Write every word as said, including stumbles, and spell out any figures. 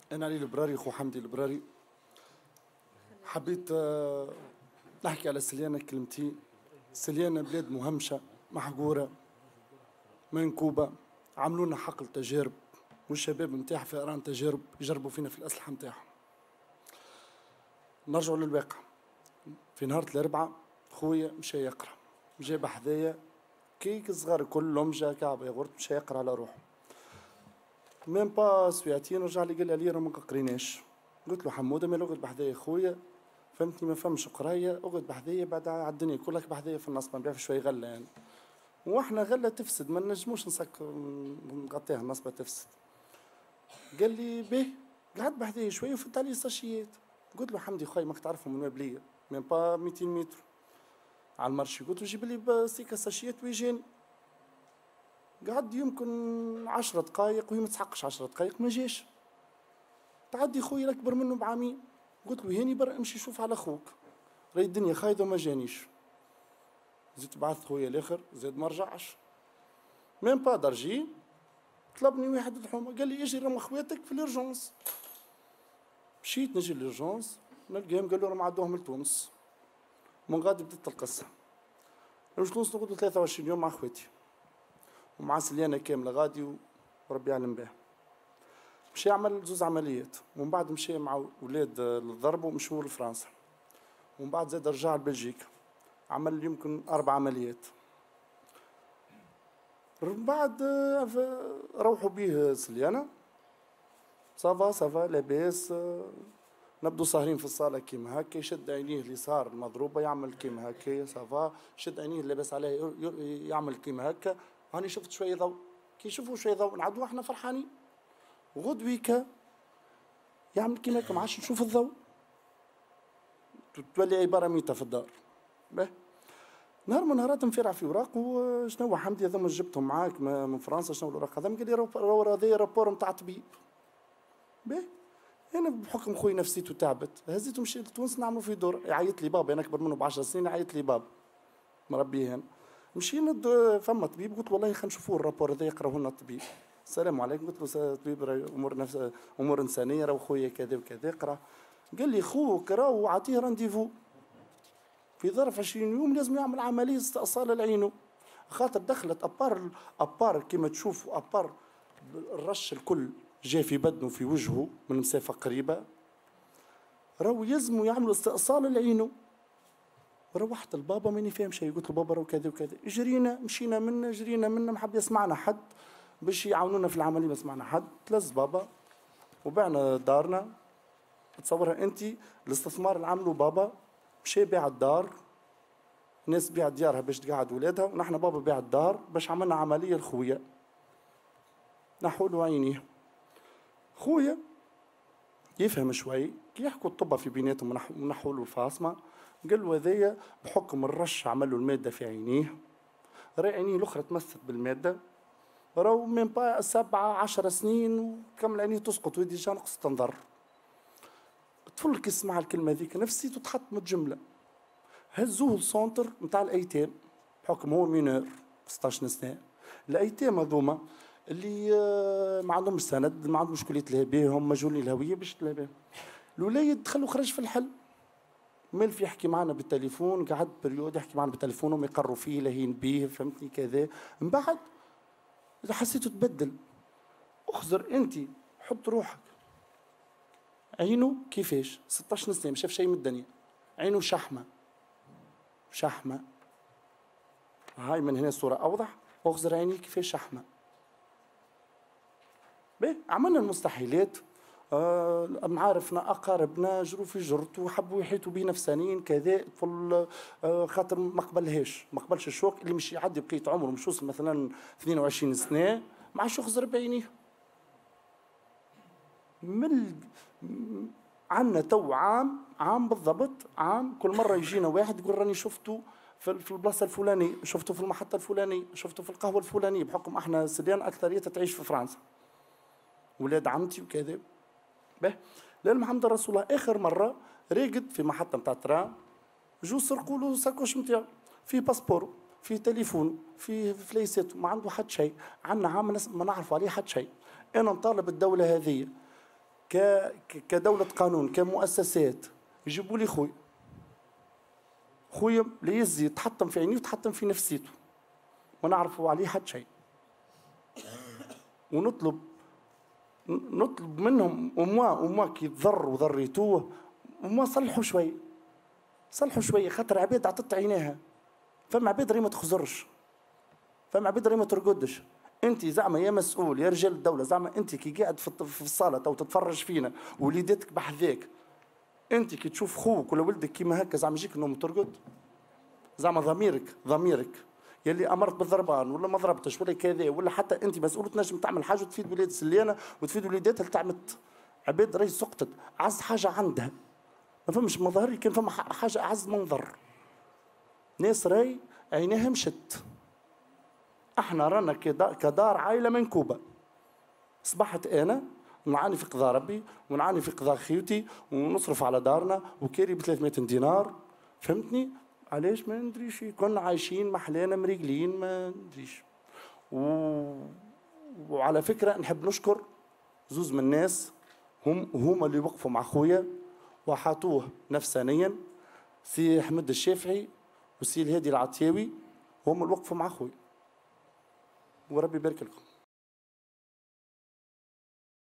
أنا علي البراري خو حمدي البراري. حبيت آه، نحكي على سليانة كلمتين. سليانة بلاد مهمشة محقورة منكوبة، عملوا لنا حقل تجارب، والشباب نتاعها في أران تجارب يجربوا فينا في الأسلحة نتاعهم. نرجعوا للواقع. في نهار الأربعاء خويا مشى يقرا، جاب حذايا كيك صغار كلهم، جا كعبة يغرت مشى يقرا على روحه. ميم با سويعتين رجع لي قال لي راه ما قريناش. قلت له حموده مال اقعد بحذايا خويا، فهمتني ما فهمش قرايه، اقعد بحذايا بعد على الدنيا كلها بحذايا في النص ما نبيع شوي غله يعني. واحنا غله تفسد ما نجموش نسك نغطيها النصبه تفسد. قال لي به قعد بحذايا شوي وفت علي ساشيات. قلت له حمدي خويا ماك تعرفهم من بليه ميم با مئتين متر على المرشي. قلت له جيب لي سيكا ساشيات ويجاني. قعد يمكن عشرة دقايق وهي ما تسحقش عشرة دقايق ما جاش. تعدي خويا الاكبر منه بعامين. قلت له هاني برا امشي شوف على خوك، راهي الدنيا خايضه وما جانيش. زدت بعثت خويا الاخر زاد ما رجعش. ميم با درجي طلبني واحد الحومه قال لي اجي رم خواتك في الارجونس. مشيت نجي للارجونس نلقاهم قالوا راهم عدوهم لتونس. من غادي بدت القصه. رحت تونس نقعد ثلاثة وعشرين يوم مع خواتي ومع سليانه كامله غادي وربي يعلم بها. مشى يعمل زوز عمليات ومن بعد مشى مع ولاد للضرب ومشوا لفرنسا. ومن بعد زاد رجع لبلجيكا عمل يمكن أربع عمليات. من بعد روحوا بيه سليانة صافا صافا لاباس. نبدو ساهرين في الصالة كيما هكا، يشد عينيه اليسار المضروبة يعمل كيما هكا صافا، يشد عينيه لاباس عليه يعمل كيما هكا. هاني شفت شوية ضوء، كي يشوفوا شوية ضوء نعدوا احنا فرحانين. غدويكا يعمل كيما هكا ما عادش نشوف الضوء، تولي عبارة ميتة في الدار. به نهار من نهارات نفرع في وراق وشنو حمدي هذوما جبتهم معاك من فرنسا شنو الوراق هذا؟ قال لي راهو هذايا رابور نتاع طبيب. به انا بحكم خويا نفسيته تعبت هزيته مشيت لتونس نعملوا في دور. يعيط لي بابا انا اكبر منه بعشر سنين، يعيط لي بابا مربيه هنا. مشينا فما طبيب قلت والله خلينا نشوفوا الرابور هذا يقراه لنا الطبيب. السلام عليكم قلت له طبيب امور نفس امور انسانيه راهو خويا كذا وكذا اقرا. قال لي خوك راهو عطيه رانديفو في ظرف عشرين يوم لازم يعمل عمليه استئصال لعينه، خاطر دخلت ابار ابار كما تشوف ابار الرش الكل جاي في بدنه في وجهه من مسافه قريبه، راهو يلزموا يعملوا استئصال لعينه. روحت البابا ماني فاهم شيء، قلت له بابا راهو كذا وكذا. جرينا مشينا منا جرينا منا ما حب يسمعنا حد باش يعاونونا في العمليه، ما سمعنا حد. تلز بابا وبعنا دارنا. تصورها انت الاستثمار اللي عملوا بابا مشى بيع الدار، الناس بيعت ديارها باش تقعد ولادها، ونحن بابا بيع الدار باش عملنا عمليه لخويا نحوا له عينيه. خويا يفهم شوي كي يحكوا الطب في بيناتهم ونحوا له الفاصمه. قال له هذايا بحكم الرش عمل له الماده في عينيه، راهي عينيه الاخرى تمست بالماده، راهو من با سبعة عشر سنين وكمل عينيه تسقط ويدي جا نقص تنظر. الطفل كي سمع الكلمه ذيك نفسيته تحط من الجمله. هزوه السونتر نتاع الايتام بحكم هو مينور ستة عشر سنه. الايتام هذوما اللي ما عندهمش سند، ما عندهمش كليه الهبيه، مجهولين الهويه باش تلهبهم. الولايد دخلوا خرج في الحل. مالف يحكي معنا بالتليفون، قعد بريود يحكي معنا بالتليفون وما يقروا فيه لهين بيه فهمتني كذا. من بعد حسيته تبدل. اخزر انت حط روحك عينه كيفاش ستة عشر سنه ما شاف شيء من الدنيا، عينه شحمه شحمه. هاي من هنا الصوره اوضح. اخزر عيني كيفاش شحمه. باهي عملنا المستحيلات. آه معارفنا اقاربنا جروا في جرت وحبوا يحيطوا بيه نفسانيين كذا طفل. آه خاطر ما قبلهاش ما قبلش الشوك اللي مش يعدي بقيه عمره مش وصل مثلا اثنين وعشرين سنه ما عادش يخزر بعينيه. من عندنا تو عام عام بالضبط عام كل مره يجينا واحد يقول راني شفته في البلاصه الفلانيه، شفته في المحطه الفلانيه، شفته في القهوه الفلانيه، بحكم احنا سليان اكثريتها تعيش في فرنسا ولاد عمتي وكذا. به للم حمد رسول الله اخر مره راقد في محطه نتاع تران، جو سرقوا له ساكوش نتاعو فيه باسبور فيه تليفون فيه فليسات، ما عنده حد شيء. عندنا عام ما نعرفوا عليه حد شيء. انا نطالب الدوله هذه ك كدولة قانون كمؤسسات يجيبوا لي خويا خويا لا يزي يتحطم في عينيه ويتحطم في نفسيته ما نعرفوا عليه حد شيء ونطلب نطلب منهم وما وما كي ضر وضريتوه وما صلحوا شوي صلحوا شوي خاطر عباد عطت عينيها فما عباد راهي ما تخزرش فما عباد راهي ما ترقدش انت زعما يا مسؤول يا رجال الدوله زعما انت كي قاعد في الصاله او تتفرج فينا وليداتك بحذاك انت كي تشوف خوك ولا ولدك كيما هكا زعما يجيك النوم ترقد زعما ضميرك ضميرك يلي امرت بالضربان ولا ما ضربتش ولا كذا ولا حتى انت مسؤول تنجم تعمل حاجه وتفيد ولاد سليانه وتفيد وليداتها اللي تعمت عباد راهي سقطت عز حاجه عندها ما فهمش مظهر كان فما حاجه اعز منظر ناس راهي عينيها مشت احنا رانا كدار عائله منكوبه اصبحت انا نعاني في قضاء ربي ونعاني في قضاء خيوتي ونصرف على دارنا وكاري ب ثلاثمائة دينار فهمتني علاش ما ندريش كنا عايشين محلانا مريقلين ما ندريش و... وعلى فكره نحب نشكر زوز من الناس هم هما اللي وقفوا مع خويا وحاطوه نفسانيا سي احمد الشافعي وسي الهادي العطياوي هم اللي وقفوا مع خويا وربي يبارك لكم.